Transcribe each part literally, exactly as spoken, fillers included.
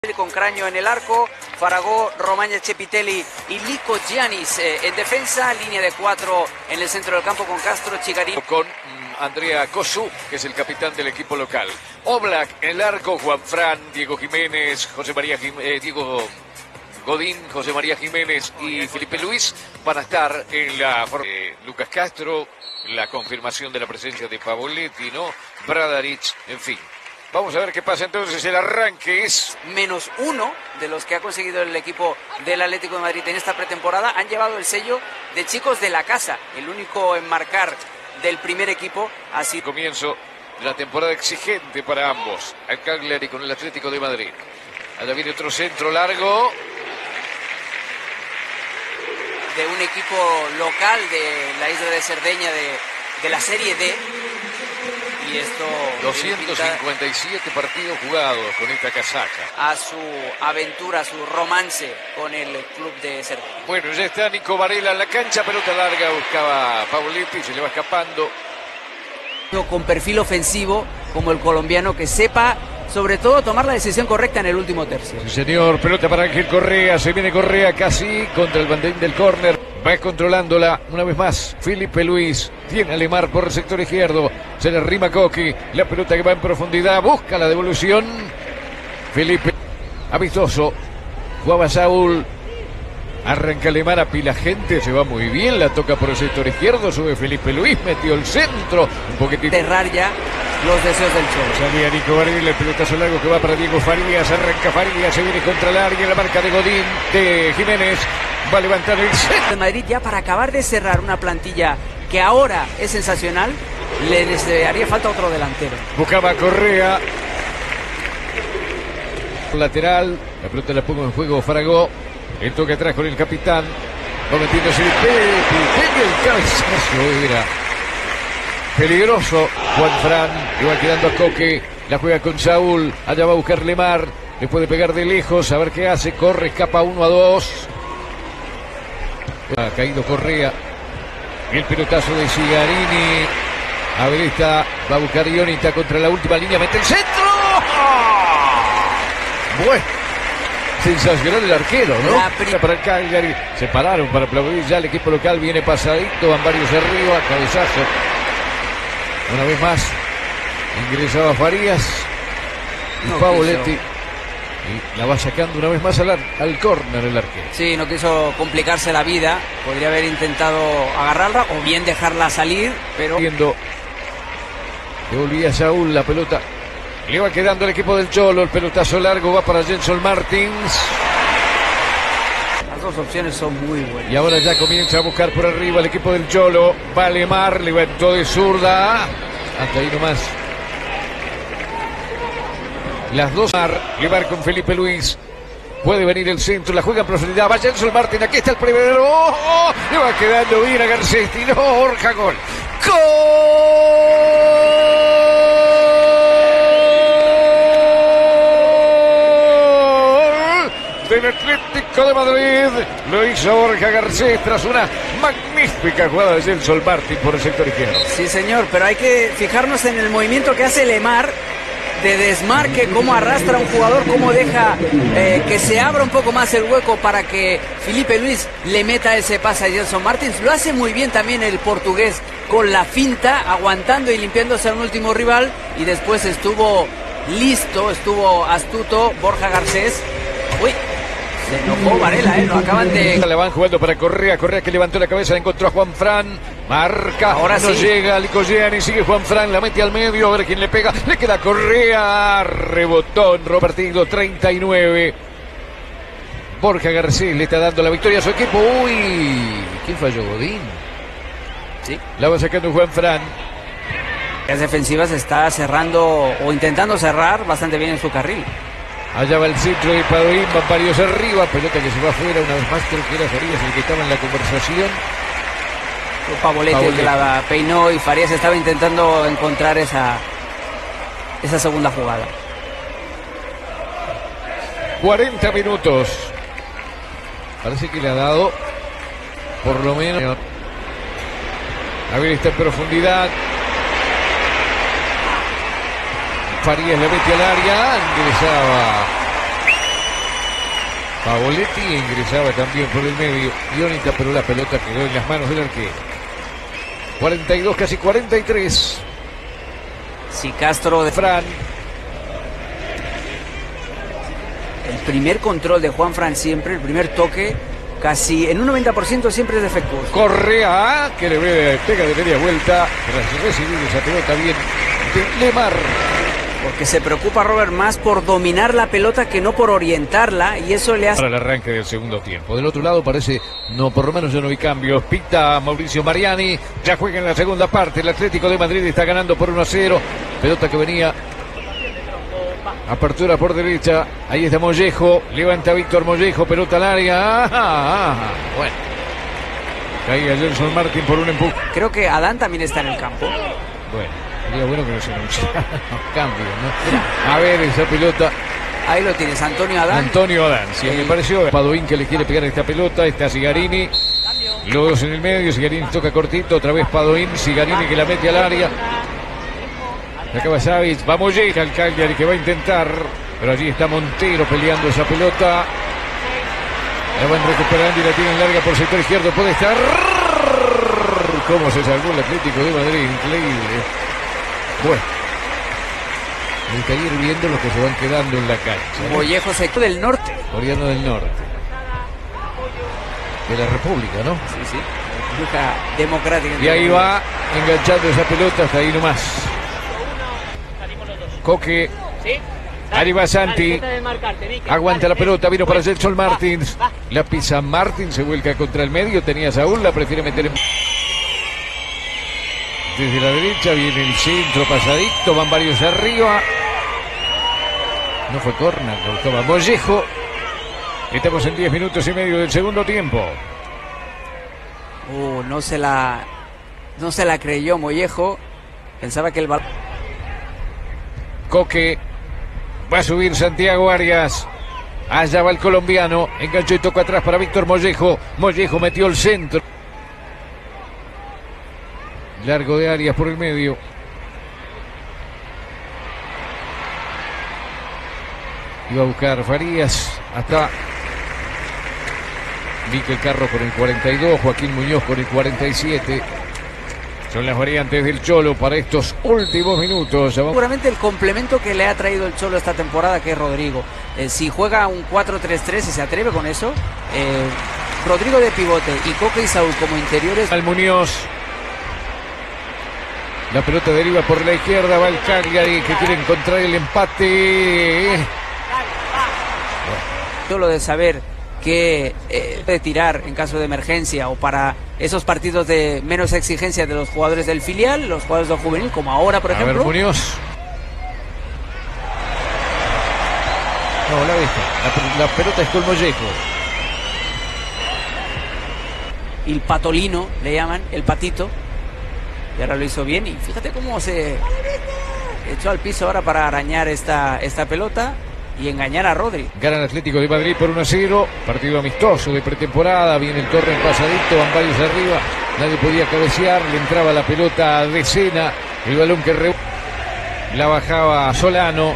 Con Craño en el arco, Faragó, Romagnoli, Cepitelli y Lico Giannis eh, en defensa, línea de cuatro en el centro del campo con Castro, Chigarini. Con mm, Andrea Cosú, que es el capitán del equipo local. Oblak en el arco, Juanfran, Diego Jiménez, José María Jim, eh, Diego Godín, José María Jiménez y Felipe Luis van a estar en la eh, Lucas Castro, la confirmación de la presencia de Pavoletti, ¿no? Bradaric, en fin. Vamos a ver qué pasa entonces. El arranque es menos uno de los que ha conseguido el equipo del Atlético de Madrid en esta pretemporada. Han llevado el sello de chicos de la casa, el único en marcar del primer equipo. Así comienzo de la temporada exigente para ambos, el Cagliari con el Atlético de Madrid. Allá viene otro centro largo de un equipo local de la isla de Cerdeña, de, de la Serie D. Y esto doscientos cincuenta y siete partidos jugados con esta casaca. A su aventura, a su romance con el club de Cerdeña. Bueno, ya está Nico Varela en la cancha, pelota larga, buscaba Pavoletti, se le va escapando. Con perfil ofensivo, como el colombiano, que sepa, sobre todo, tomar la decisión correcta en el último tercio. Sí, señor, pelota para Ángel Correa, se viene Correa casi contra el banderín del córner. Va controlándola una vez más Felipe Luis. Tiene a Lemar por el sector izquierdo. Se le rima Coqui. La pelota que va en profundidad. Busca la devolución. Felipe. Amistoso. Jugaba Saúl. Arranca Lemar a pila gente. Se va muy bien. La toca por el sector izquierdo. Sube Felipe Luis. Metió el centro. Un poquitito. Cerrar ya los deseos del Cholo. Salía Nico Varela. El pelotazo largo que va para Diego Farías. Arranca Farías. Se viene contra el área. La marca de Godín. De Jiménez. Va a levantar el centro. El Madrid, ya para acabar de cerrar una plantilla que ahora es sensacional, le haría falta otro delantero. Buscaba Correa. Lateral. La pelota la pongo en juego Faragó. El toque atrás con el capitán. Va metiéndose el Pepe. El cabezazo era peligroso. Juanfran. Le va quedando a Coque. La juega con Saúl. Allá va a buscar Lemar. Le puede pegar de lejos. A ver qué hace. Corre, escapa uno a dos. Ha caído Correa. El pelotazo de Cigarini. A ver, esta va a buscar Ionita contra la última línea. Mete el centro. Bueno, sensacional el arquero, ¿no? Para el Cagliari. Se pararon para aplaudir ya el equipo local. Viene pasadito. Van varios arriba. Cabezazo. Una vez más. Ingresaba Farías. Y no Pavoletti. Y la va sacando una vez más al, al córner el arquero. Sí, no quiso complicarse la vida. Podría haber intentado agarrarla o bien dejarla salir, pero... Viendo, devolvía Saúl la pelota. Le va quedando el equipo del Cholo. El pelotazo largo va para Jenson Martins. Las dos opciones son muy buenas. Y ahora ya comienza a buscar por arriba el equipo del Cholo. Va Lemar, levantó de zurda. Hasta ahí nomás. Las dos. Lemar con Felipe Luis. Puede venir el centro. La juega en profundidad. Va Jenson Martin. Aquí está el primero. ¡Oh! ¡Oh! Le va quedando bien a Garcetti. No, Borja, gol. ¡Gol! Del Atlético de Madrid. Lo hizo Borja Garcés tras una magnífica jugada de Jenson Martin por el sector izquierdo. Sí, señor. Pero hay que fijarnos en el movimiento que hace Lemar de desmarque, cómo arrastra a un jugador, cómo deja eh, que se abra un poco más el hueco para que Felipe Luis le meta ese pase a Jenson Martins. Lo hace muy bien también el portugués con la finta, aguantando y limpiándose a un último rival, y después estuvo listo, estuvo astuto Borja Garcés. Uy, se enojó Varela, ¿eh? Lo acaban de... Le van jugando para Correa, Correa que levantó la cabeza, encontró a Juanfran, marca, ahora no sí llega, Lico Giannis, sigue Juanfran, la mete al medio, a ver quién le pega, le queda Correa, rebotón, partido treinta y nueve. Borja Garcés le está dando la victoria a su equipo. Uy, ¿quién falló? Godín. Sí. La va sacando Juanfran. Las defensivas está cerrando o intentando cerrar bastante bien en su carril. Allá va el centro de Padrín, van varios arriba, pelota que se va afuera una vez más, creo que era Farías el que estaba en la conversación. Fue Pavoletti el que la peinó y Farías estaba intentando encontrar esa, esa segunda jugada. cuarenta minutos. Parece que le ha dado por lo menos. A ver, está en profundidad. Farías le mete al área, ingresaba Pavoletti ingresaba también por el medio. Ionita, pero la pelota quedó en las manos del arquero. cuarenta y dos, casi cuarenta y tres. Si Castro de Fran. El primer control de Juan Fran siempre, el primer toque, casi en un noventa por ciento siempre es defectuoso. Correa, que le ve, pega de media vuelta. Tras recibir esa pelota bien de Lemar. Porque se preocupa Robert más por dominar la pelota que no por orientarla, y eso le hace... Para el arranque del segundo tiempo. Del otro lado parece, no, por lo menos ya no hay cambios. Pita Mauricio Mariani, ya juega en la segunda parte. El Atlético de Madrid está ganando por uno a cero. Pelota que venía. Apertura por derecha. Ahí está Mollejo. Levanta Víctor Mollejo. Pelota al área. Ajá, ajá. Bueno. Caía Gelson Martín por un empuje. Creo que Adán también está en el campo. Bueno. Sería bueno que nos anunciaran los cambios, ¿no? A ver esa pelota. Ahí lo tienes, Antonio Adán. Antonio Adán, sí, el... me pareció. Padoín que le quiere pegar esta pelota. Está Sigarini. Los dos en el medio. Sigarini toca cortito. Otra vez Padoín. Sigarini que la mete al área. Acaba Savic. Va Molleja al Cagliari que va a intentar. Pero allí está Montero peleando esa pelota. La van recuperando y la tienen larga por sector izquierdo. Puede estar. ¿Cómo se salvó el Atlético de Madrid? Increíble. Bueno, hay que ir viendo los que se van quedando en la cancha, ¿no? Mollejo sector del norte. Coreano del norte. De la República, ¿no? Sí, sí. República Democrática. Y ahí va enganchando esa pelota hasta ahí nomás. Coque. Ahí va Santi. Aguanta la pelota, vino para Gelson Martins. La pisa Martins, se vuelca contra el medio. Tenía a Saúl, la prefiere meter en... Desde la derecha viene el centro pasadito, van varios arriba. No fue corner, lo buscaba Mollejo. Estamos en diez minutos y medio del segundo tiempo. Uh, no se la no se la creyó Mollejo. Pensaba que el balón... Coque. Va a subir Santiago Arias. Allá va el colombiano. Enganchó y toca atrás para Víctor Mollejo. Mollejo metió el centro. Largo de Arias por el medio. Iba a buscar Farías. Hasta Miquel Carro con el cuarenta y dos. Joaquín Muñoz con el cuarenta y siete. Son las variantes del Cholo para estos últimos minutos. Seguramente el complemento que le ha traído el Cholo esta temporada, que es Rodrigo. Eh, si juega un cuatro tres tres y se atreve con eso, eh, Rodrigo de pivote y Coque y Saúl como interiores. Al Muñoz. La pelota deriva por la izquierda, va el Cagliari que quiere encontrar el empate. Solo de saber que eh, de tirar en caso de emergencia o para esos partidos de menos exigencia de los jugadores del filial, los jugadores del juvenil, como ahora, por ejemplo. A ver, Muñoz. No, la deja. La, la pelota es con Mollejo. El patolino, le llaman, el patito. Y ahora lo hizo bien y fíjate cómo se echó al piso ahora para arañar esta, esta pelota y engañar a Rodri. Gana el Atlético de Madrid por uno a cero. Partido amistoso de pretemporada. Viene el torre pasadito, van varios arriba. Nadie podía cabecear. Le entraba la pelota de Sena. El balón que re... la bajaba Solano.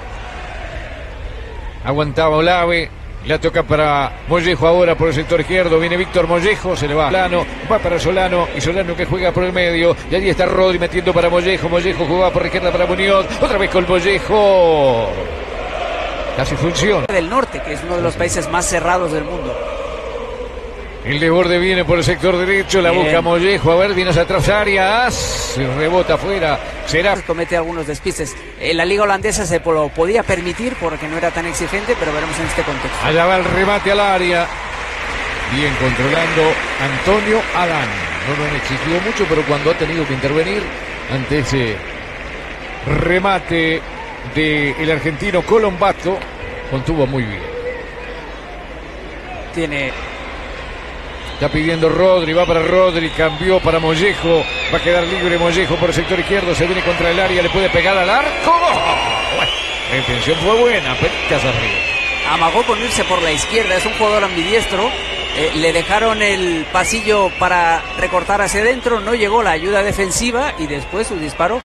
Aguantaba Olave. La toca para Mollejo ahora por el sector izquierdo. Viene Víctor Mollejo, se le va a Solano, va para Solano y Solano que juega por el medio. Y allí está Rodri metiendo para Mollejo. Mollejo jugaba por la izquierda para Muñoz. Otra vez con Mollejo. Casi funciona. Del norte, que es uno de los países más cerrados del mundo. El desborde viene por el sector derecho, la Bien. busca Mollejo, a ver, viene hacia atrás Arias, se rebota afuera, será... Comete algunos despistes. En la liga holandesa se lo podía permitir porque no era tan exigente, pero veremos en este contexto. Allá va el remate al área, bien controlando Antonio Adán. No lo han exigido mucho, pero cuando ha tenido que intervenir ante ese remate del argentino Colombato, contuvo muy bien. Tiene... Está pidiendo Rodri, va para Rodri, cambió para Mollejo, va a quedar libre Mollejo por el sector izquierdo, se viene contra el área, le puede pegar al arco. Bueno, la intención fue buena, pelitas arriba. Amagó con irse por la izquierda, es un jugador ambidiestro. Eh, le dejaron el pasillo para recortar hacia adentro, no llegó la ayuda defensiva y después su disparo.